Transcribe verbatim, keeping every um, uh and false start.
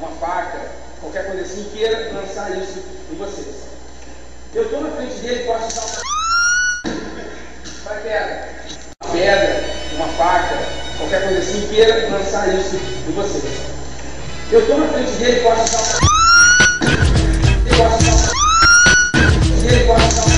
uma faca, qualquer coisa assim, queira lançar isso em vocês. Eu estou na frente dele, posso usar uma vai pedra, uma pedra, uma faca, qualquer coisa assim, queira lançar isso em vocês. Eu estou na frente dele, posso usar uma ele posso usar uma ele posso usar